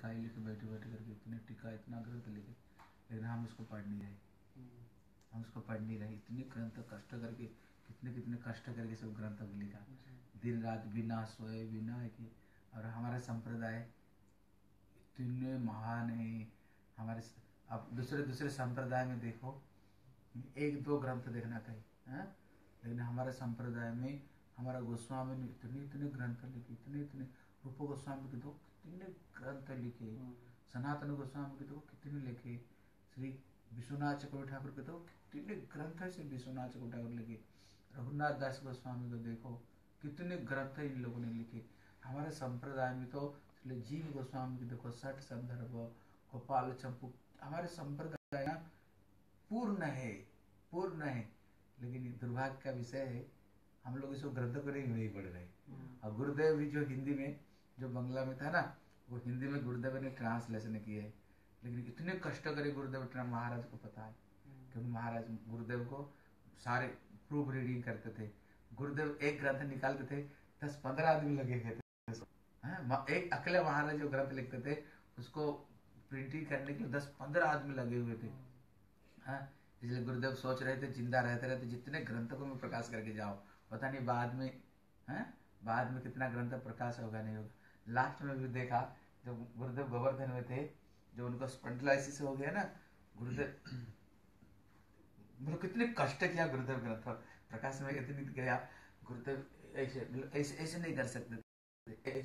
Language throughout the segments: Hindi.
चौथाई लिखे बैठे बैठे करके, इतने टीका इतना ग्रंथ लिखे, लेकिन हम इसको पढ़ नहीं रहे, हम उसको पढ़ नहीं रहे। इतने ग्रंथ कष्ट करके, कितने कितने कष्ट करके सब ग्रंथ लिखा, दिन रात बिना सोए बिना के। और हमारा संप्रदाय इतने महान है हमारे। अब दूसरे दूसरे संप्रदाय में देखो, एक दो ग्रंथ देखना कहीं है, लेकिन हमारे संप्रदाय में हमारा गोस्वामी ने इतने इतने ग्रंथ लिखे, इतने इतने। रूप गोस्वामी के तो कितने ग्रंथ लिखे, सनातन गोस्वामी के तो कितने लिखे, श्री विश्वनाथ चक्रवर्ती ठाकुर के तो कितने ग्रंथ है, श्री विश्वनाथ चक्रवर्ती ठाकुर लिखे। रघुनाथ दास गोस्वामी को देखो कितने ग्रंथ इन लोगों ने लिखे। हमारे संप्रदाय में तो जीव गोस्वामी की देखो 60 संदर्भ, गोपाल चंपू। हमारे संप्रदाय पूर्ण है, पूर्ण है, लेकिन दुर्भाग्य का विषय है हम लोग इसको ग्रंथ को नहीं पढ़ रहे। और गुरुदेव भी जो हिंदी में, जो बंगला में था ना, वो हिंदी में गुरुदेव ने ट्रांसलेशन किए है, लेकिन इतने कष्ट करे गुरुदेव, महाराज को पता है, क्योंकि महाराज गुरुदेव को सारे प्रूफ रीडिंग करते थे। गुरुदेव एक ग्रंथ निकालते थे, 10-15 आदमी लगे हुए थे। एक अकेले महाराज जो ग्रंथ लिखते थे उसको प्रिंटिंग करने के लिए 10-15 आदमी लगे हुए थे। इसलिए गुरुदेव सोच रहे थे जिंदा रहते रहते जितने ग्रंथों को मैं प्रकाश करके जाओ, पता नहीं बाद में कितना ग्रंथ प्रकाश होगा नहीं होगा। लास्ट में भी देखा जब गुरुदेव गोवर्धन में थे, जो उनको स्पॉन्डिलाइटिस हो गया ना, गुरुदेव मतलब कितने कष्ट किया गुरुदेव ग्रंथ प्रकाश में इतनी गया। गुरुदेव ऐसे ऐसे नहीं कर सकते थे,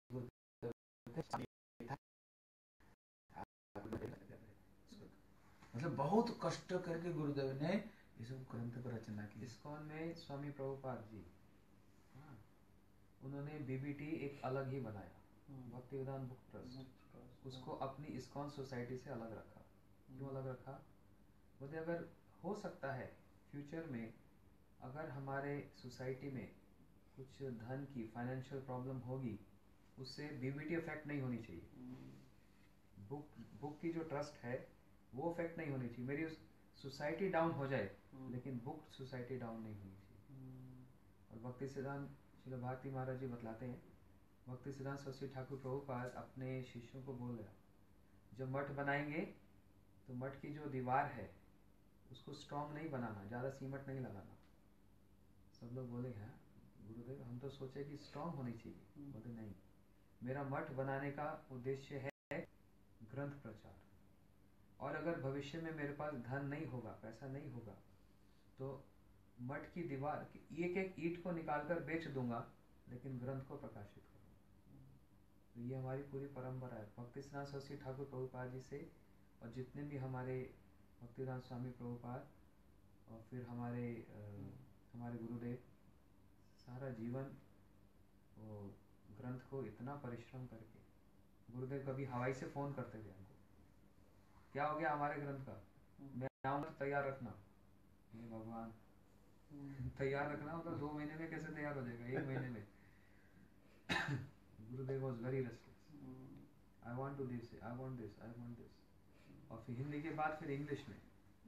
मतलब बहुत कष्ट करके गुरुदेव ने इस ग्रंथ को रचना की। इस्कॉन में स्वामी प्रभुपाद जी, उन्होंने बीबीटी एक अलग ही बनाया, भक्तिवेदांत बुक ट्रस्ट, उसको अपनी इस्कॉन सोसाइटी से अलग रखा। क्यों अलग रखा? बोले अगर हो सकता है फ्यूचर में अगर हमारे सोसाइटी में कुछ धन की फाइनेंशियल प्रॉब्लम होगी, उससे बीबीटी इफेक्ट नहीं होनी चाहिए। बुक की जो ट्रस्ट है वो इफेक्ट नहीं होनी चाहिए। मेरी सोसाइटी डाउन हो जाए लेकिन बुक सोसाइटी डाउन नहीं होनी चाहिए। और भक्ति सिद्धांत श्रील भारती महाराज जी बतलाते हैं, भक्ति सिद्धांत सरस्वती ठाकुर प्रभुपाद अपने शिष्यों को बोल रहा, जब मठ बनाएंगे तो मठ की जो दीवार है उसको स्ट्रॉन्ग नहीं बनाना, ज़्यादा सीमेंट नहीं लगाना। सब लोग बोले हैं गुरुदेव हम तो सोचे कि स्ट्रॉन्ग होनी चाहिए। बोले नहीं, मेरा मठ बनाने का उद्देश्य है ग्रंथ प्रचार, और अगर भविष्य में मेरे पास धन नहीं होगा, पैसा नहीं होगा, तो मठ की दीवार एक एक ईंट को निकालकर बेच दूंगा, लेकिन ग्रंथ को प्रकाशित करूंगा। तो ये हमारी पूरी परंपरा है भक्ति सिद्धांत सरस्वती ठाकुर प्रभुपाद जी से, और जितने भी हमारे भक्तिवेदांत स्वामी प्रभुपाद और फिर हमारे गुरुदेव सारा जीवन वो ग्रंथ को इतना परिश्रम करके, गुरुदेव कभी हवाई से फोन करते थे हमको, क्या हो गया हमारे ग्रंथ का, मैं आऊंगा तो तैयार रखना। ये भगवान, तैयार रखना होता 2 महीने में कैसे तैयार हो जाएगा, 1 महीने में। Gurudev was very restless, I want to this, I want this, I want this. और फिर हिंदी के बाद फिर इंग्लिश में।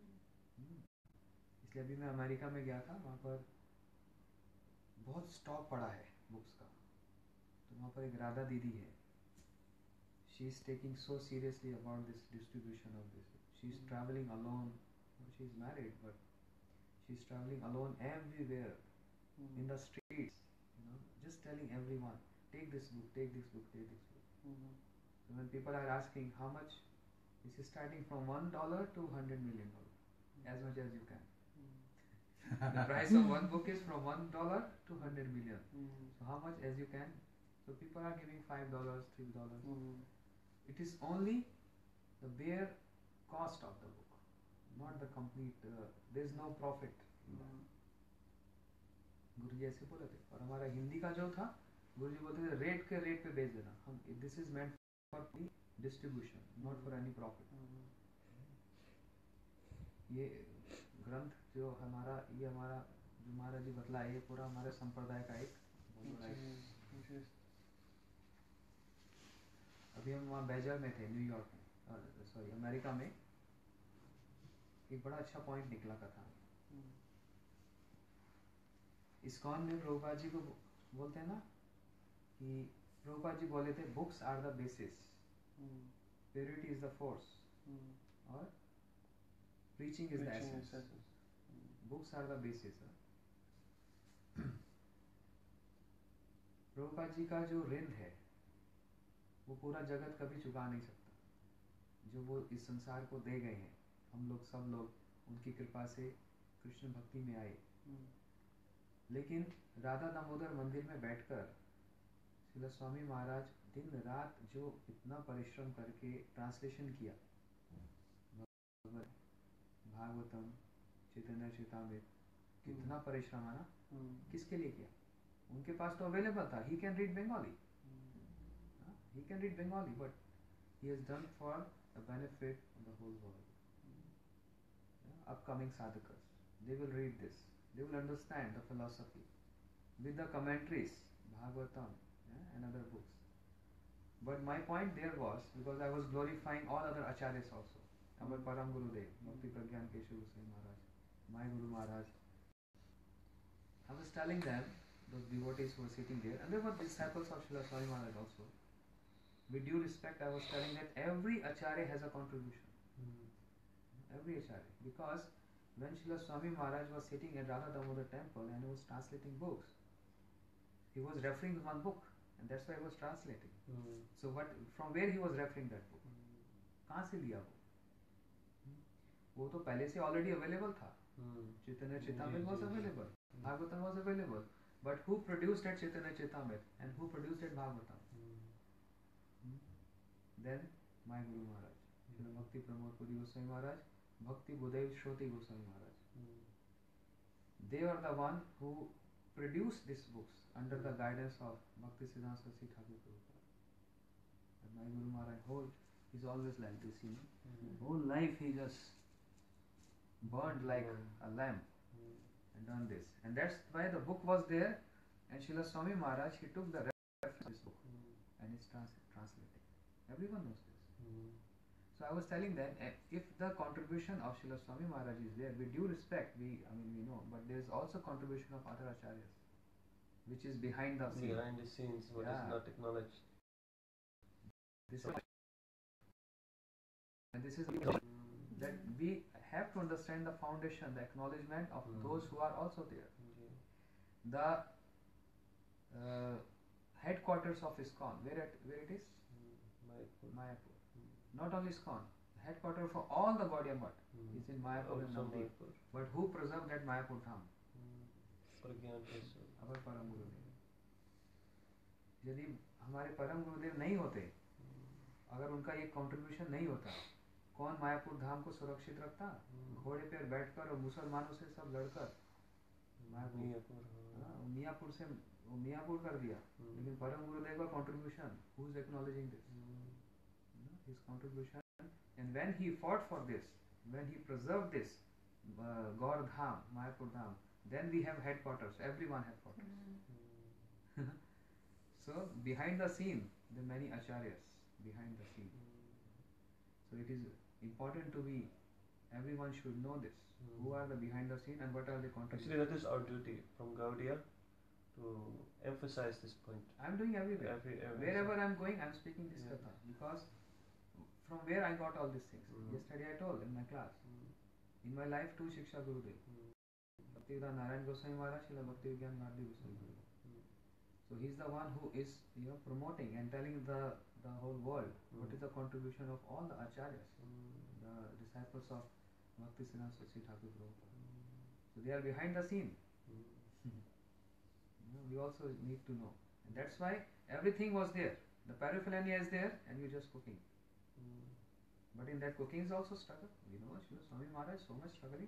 इसलिए अभी मैं अमेरिका में गया था, वहाँ पर बहुत स्टॉक पड़ा है बुक्स का। तो वहाँ पर एक राधा दीदी है, she is taking so seriously about this distribution of this. She is travelling alone, she is married but she is travelling alone everywhere in the streets, just telling everyone, take this book, take this book, take this book. So when people are asking how much, this is starting from $1 to $100 million, as much as you can. The price of one book is from $1 to $100 million. So how much as you can. So people are giving $5, $3. It is only the bare cost of the book, not the complete. There is no profit in that. गुरु जी ऐसे बोले थे। और हमारा हिंदी का जो था, गुरु जी बोलते थे रेट के रेट पे बेच देना, हम this is meant for distribution, not for any profit. ये ग्रंथ जो हमारा, ये हमारा जो महाराज जी बतलाए, ये पूरा हमारे संप्रदाय का एक बहुत बड़ा। अभी हम वहाँ बेजर में थे, न्यूयॉर्क में, सॉरी अमेरिका में, एक बड़ा अच्छा पॉइंट निकला कथा। इस्कॉन में प्रभुपाद जी को बोलते हैं ना कि प्रभुपाद जी बोले थे books are the basis, Purity is the force, or preaching is the essence. Books are the basis. Prabhupada ji का जो ऋण है वो पूरा जगत कभी चुका नहीं सकता, जो वो इस संसार को दे गए हैं। हम लोग सब लोग उनकी कृपा से कृष्ण भक्ति में आए। लेकिन राधा दामोदर मंदिर में बैठकर श्रील स्वामी महाराज दिन रात जो इतना परिश्रम करके ट्रांसलेशन किया, भागवतम, चैतन्य चरितामृत, कितना परिश्रम है ना। किसके लिए किया? उनके पास तो अवेलेबल था, he can read Bengali, he can read Bengali, but he has done for the benefit of the whole world. Upcoming sadhakas, they will read this, they will understand the philosophy with the commentaries, Bhagavatam, and other books. But my point there was, because I was glorifying all other acharyas also, our Param Gurudev, Bhakti Pragyan Keshav Goswami Maharaj, my Guru Maharaj. I was telling them, those devotees who were sitting there, and they were disciples of Srila Swami Maharaj also. With due respect, I was telling that every acharya has a contribution. Every acharya. Because when Srila Swami Maharaj was sitting at Radha Damodar temple and he was translating books, he was referring to one book, and that's why he was translating. So from where he was referring that book? कहाँ से लिया वो? वो तो पहले से already available था. Chaitanya Charitamrita was available. Bhagavatam was available. But who produced that Chaitanya Charitamrita and who produced that Bhagavatam? Then my Guru Maharaj, Srila Bhakti Pramod Puri Goswami Maharaj, Bhakti Buddhadev Shroti Goswami Maharaj. They are the one who produced these books under the guidance of Bhakti Siddhanta Saraswati Thakur Prabhupada. And my Guru Maharaj, he's always like this, you know. Whole life he just burned like a lamp and done this. And that's why the book was there, and Srila Swami Maharaj, he took the reference of this book and it's translated. Everyone knows this. So I was telling them, if the contribution of Srila Swami Maharaj is there, with due respect, we know, but there is also contribution of other acharyas, which is behind the scenes. Behind the scenes, what is not acknowledged. This is that we have to understand the foundation, the acknowledgement of those who are also there. The headquarters of ISKCON, where it is? Mayapur. Not only ISKCON, the headquarters for all the Gaudiya Math is in Mayapur and Navadvip. But who preserved that Mayapur Dham? Our Param Gurudev. यदि हमारे परम गुरुदेव नहीं होते, अगर उनका ये कंट्रीब्यूशन नहीं होता, कौन मायापुर धाम को सुरक्षित रखता? घोड़े पर बैठकर और मुसलमानों से सब लड़कर मियापुर से मियापुर कर दिया. लेकिन परम गुरुदेव का contribution, who is acknowledging this? His contribution. And when he fought for this, when he preserved this Gaur Dham, Mayapur Dham, then we have headquarters. Everyone headquarters. So behind the scene, there are many acharyas behind the scene. So it is important to be, everyone should know this. Who are the behind the scene and what are the contributions? Actually, that is our duty from Gaudiya to emphasize this point. I am doing everywhere. Wherever I am going, I am speaking this katha, because from where I got all these things. Yesterday I told in my class. In my life, 2 Shiksha Gurudev. Bhaktivedanta Narayan Goswami Maharaj, Srila Bhakti Vigyan Gaudiya Goswami Gurudev. So he is the one who is promoting and telling the whole world what is the contribution of all the acharyas, the disciples of Bhakti Siddhanta Saraswati Thakur Prabhupada. So they are behind the scene. We also need to know. And that's why everything was there. The paraphernalia is there and you're just cooking. But in that cooking is also struggle. You know, Swami Maharaj, so much struggling.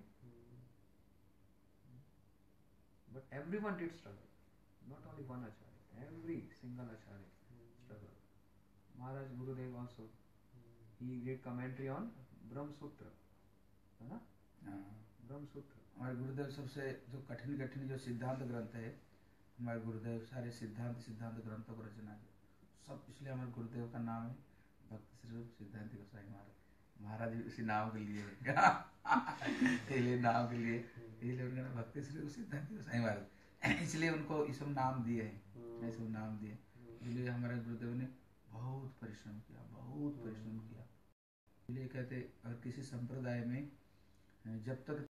But everyone did struggle. Not only one acharya. Every single acharya struggled. Maharaj Gurudev also. He did commentary on Brahma Sutra. है ना? ब्रह्म सूत्र. हमारे गुरुदेव सबसे जो कठिन जो सिद्धांत ग्रंथ है, हमारे गुरुदेव सारे सिद्धांत ग्रंथों को रचना की सब, इसलिए हमारे गुरुदेव का नाम है भक्ति स्वरूप सिद्धांत गोसाई महाराज. महाराज उसी नाम के लिए इसलिए नाम के लिए इसलिए उन्होंने भक्ति स्वरूप सिद्धांत गोसाई महाराज, इसलिए उनको ये सब नाम दिए हैं. ऐसे नाम दिए इसलिए हमारे गुरुदेव ने बहुत परिश्रम किया, बहुत परिश्रम किया। इसलिए कहते अगर किसी संप्रदाय में जब तक